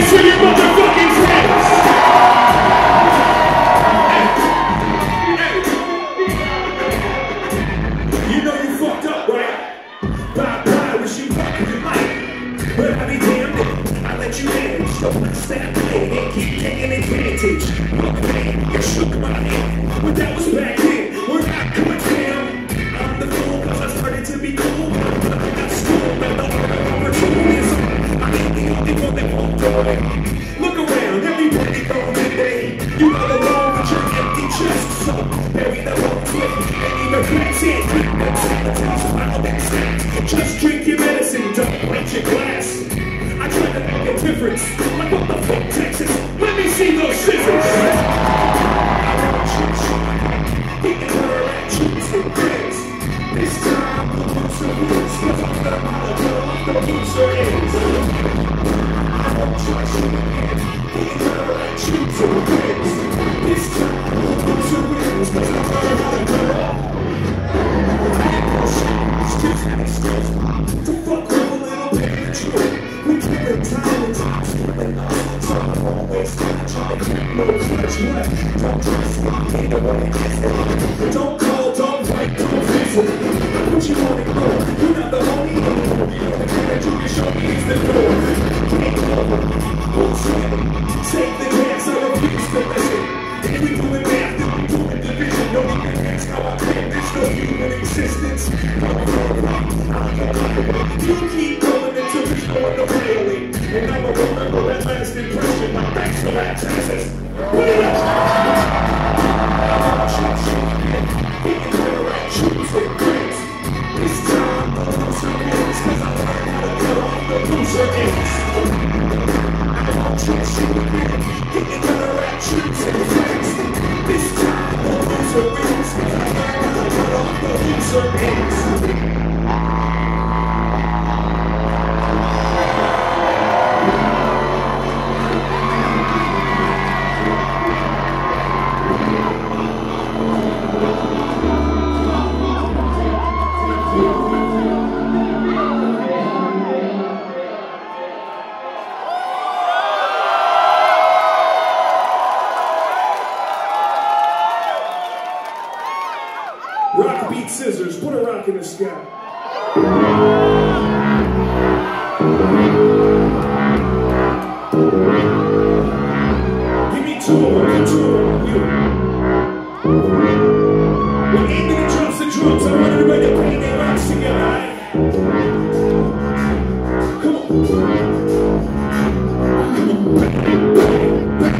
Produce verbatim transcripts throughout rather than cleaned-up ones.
hands for your motherfucking friends. You know you fucked up, right? Bye bye, wish you luck with your life. But I be damned if I let you manage. Don't stop playing and keep taking advantage. You shook my hand, but that was back then. We're not good, fam. I'm the fool cause I started to be cool. I got schooled by the opportunities. I ain't the only one that won't do it. Look around, everybody going today. You all alone with your empty chest. So bury the whole clip and even cracks in. Just drink your medicine, don't break your glass. I try to make a difference. Like what the fuck, Texas? Let me see those scissors. This time, the loser wins. Cause I'm the mother of the loser is. I won't trust you again. Being her and choosing wins. This time, the loser wins. Cause I'm the mother of the to fuck with a little bit of you. We keep it time and time with us. So I'm always gonna try to keep no clutch left. Don't trust me, ain't way. Don't call, don't write, don't visit. What you wanna go? You're not the homie. You know the kind that you can show me is the door. Can't go. Take the chance, I refuse to listen. If we do it math, then we do it division. No one can ask how I claim there's no human existence. You keep going until it's going to railing. And I'ma remember that last impression. My back's the last access. Put it up! Choosing grace. This time the loser is. Cause I learned how to cut off the loser ends. I won't trust you again. Getting better at choosing grace. This time the loser is. Cause I learned how to cut off the loser ends. Rock beat scissors, put a rock in the sky. Give me two more, give me two more. When Anthony drops the drums, I want everybody to bang their rocks together, alright? Come on. Come on. Bang, bang, bang.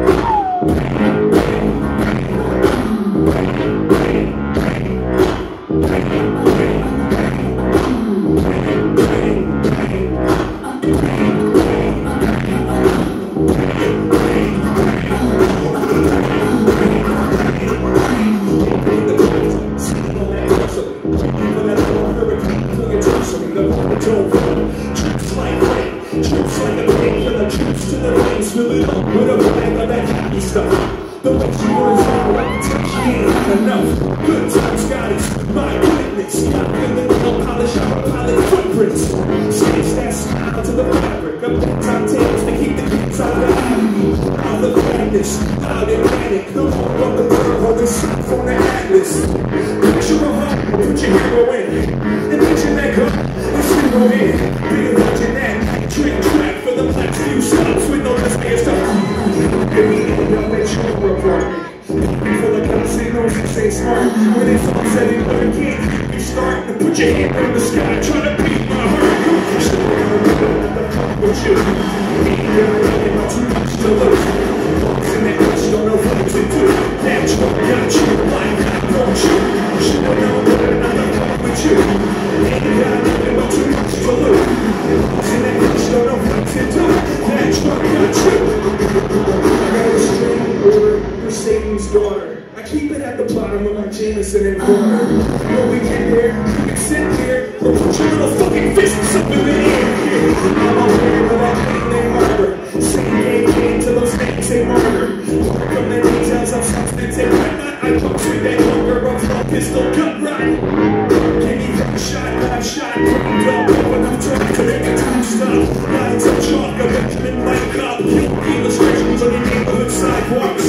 The way she was out, like touch ain't enough. Good times, Scotty's, my witness. Got feeling all polish out, pilot footprints. Stitch that smile to the fabric of the top tails to keep the kids out of the avenue. Out of madness, out in panic. The whole of the world holding shots on the atlas. Picture a heart, put your hero in. And picture that gun, and zero in. Be watching that night train track for the last few stops with no desires to I'll let you report me. Before the casinos and say smart. When it's all said and done, can't you start to put your hand in the sky, try to beat my heart. Should have never been the fuck with you. Ain't never really my too much to lose. Walks in that bitch, don't know what to do. That truck got you, like I want you. Should have known better not to fuck with you. Ain't got nothing but too much to lose. Walks in that bitch, don't know what to do. That truck got you. Satan's daughter. I keep it at the bottom of my Jameson and water. What we can hear, you can sit here or put your little fucking fists up in the air. I'm aware of that thing they murder. Same game came to those names they murder. From the details of substance and whatnot, I punch with that hunger of my pistol gut right. Give me that shot, that shot, burned up, when I'm trying to make a time stop. Lines of chalk, a Benjamin Mike up. part.